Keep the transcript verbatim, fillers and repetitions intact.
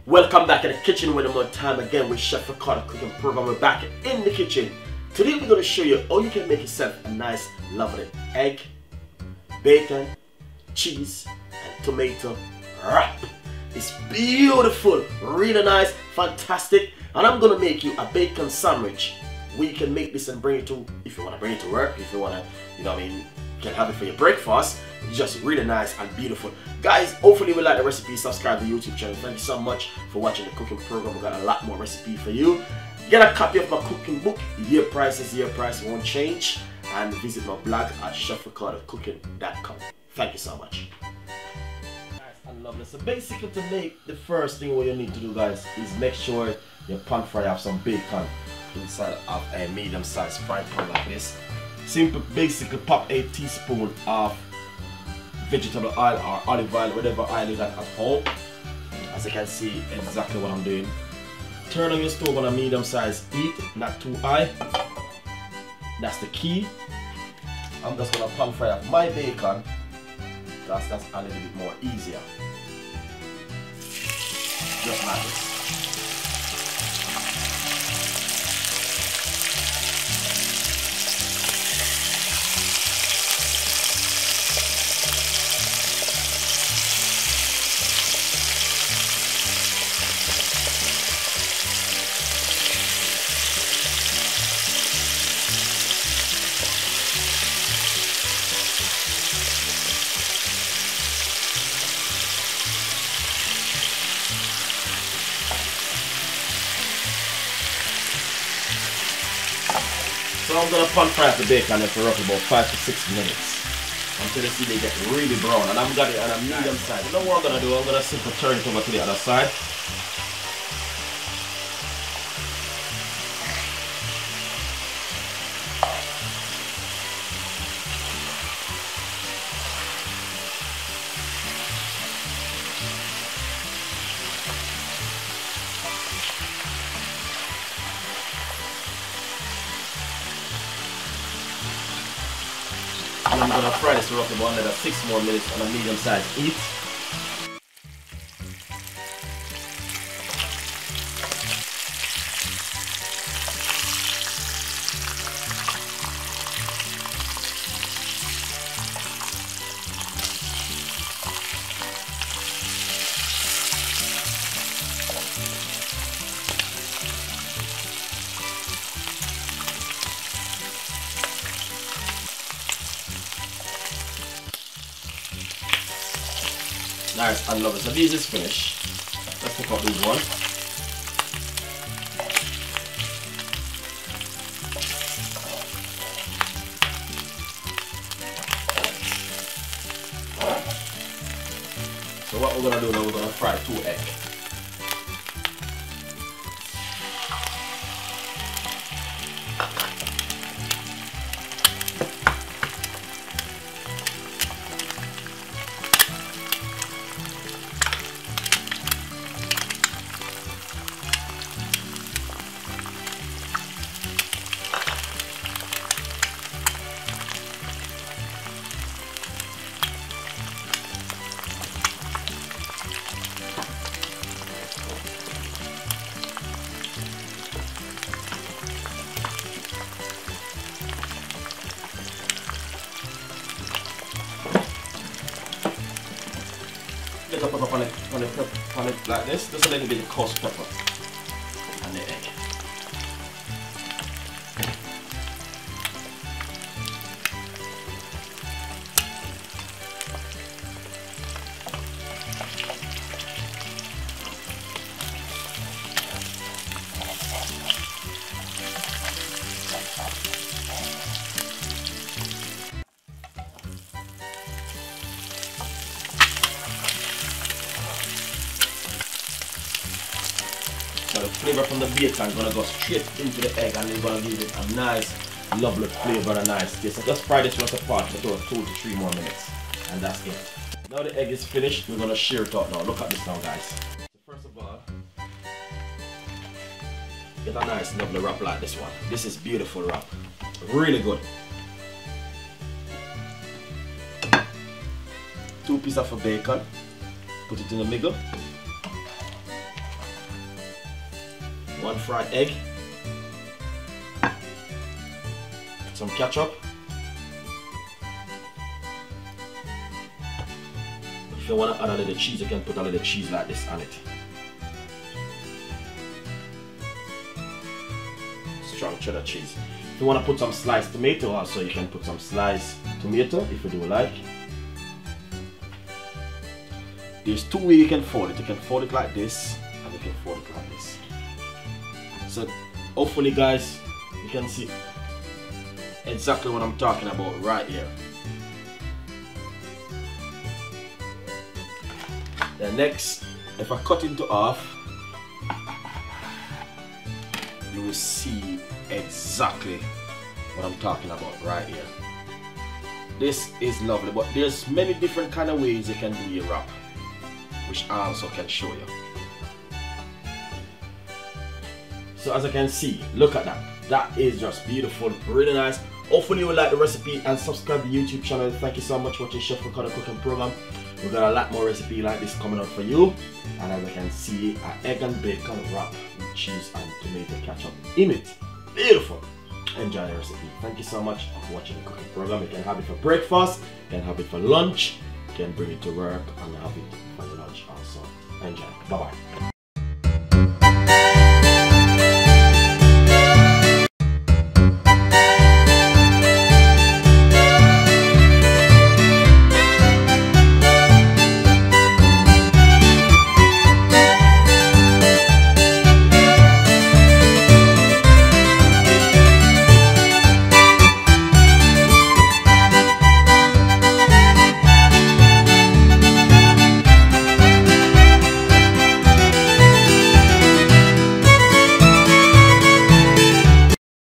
Welcome back in the kitchen with more time again with Chef Ricardo cooking program. We're back in the kitchen. Today we're going to show you how you can make yourself a nice lovely egg, bacon, cheese and tomato wrap. It's beautiful, really nice, fantastic. And I'm going to make you a bacon sandwich where you can make this and bring it to, if you want to bring it to work, if you want to, you know what I mean, you can have it for your breakfast. It's just really nice and beautiful. Guys, hopefully you like the recipe. Subscribe to the YouTube channel. Thank you so much for watching the cooking program. We got a lot more recipe for you. Get a copy of my cooking book. Year price is year price, won't change. And visit my blog at chef ricardo cooking dot com. Thank you so much. Nice and lovely. So basically to make the first thing what you need to do, guys, is make sure your pan fry have some bacon inside of a medium sized frying pan like this. Simple, basically pop a teaspoon of vegetable oil or olive oil, whatever oil you got at home. As you can see exactly what I'm doing. Turn on your stove on a medium sized heat, not too high. That's the key. I'm just gonna pan fry up my bacon. That's that's a little bit more easier. Just like this. So I'm gonna pan fry up the bacon for roughly about five to six minutes until you see they get really brown. And I'm got it on a medium side. You know what I'm gonna do? I'm gonna simply turn it over to the other side. And I'm gonna fry this for roughly about another six more minutes on a medium sized heat. Nice and lovely. So this is finished. Let's pick up this one. So what we're gonna do now, we're gonna fry two eggs. Little pepper on it, on it, on it like this, just a little bit of coarse pepper and the egg. So the flavor from the bacon is going to go straight into the egg and it's going to give it a nice, lovely flavor and a nice taste. So just fry this rest apart for about two to three more minutes. And that's it. Now the egg is finished, we're going to shear it out now. Look at this now, guys. So first of all, get a nice, lovely wrap like this one. This is beautiful wrap. Really good. Two pieces of bacon. Put it in the middle. one fried egg, some ketchup. If you want to add a little cheese, you can put a little cheese like this on it. Strong cheddar cheese. If you want to put some sliced tomato also, you can put some sliced tomato if you do like. There's two ways you can fold it. You can fold it like this, and you can fold it like this. So hopefully guys, you can see exactly what I'm talking about right here. Then next, if I cut into half, you will see exactly what I'm talking about right here. This is lovely, but there's many different kind of ways you can do your wrap, which I also can show you. So as I can see, look at that. That is just beautiful, really nice. Hopefully you will like the recipe and subscribe to the YouTube channel. Thank you so much for watching Chef Ricardo cooking program. We've got a lot more recipe like this coming up for you. And as I can see, an egg and bacon wrap with cheese and tomato ketchup in it. Beautiful. Enjoy the recipe. Thank you so much for watching the cooking program. You can have it for breakfast, you can have it for lunch, you can bring it to work and have it for your lunch also. Enjoy. Bye bye.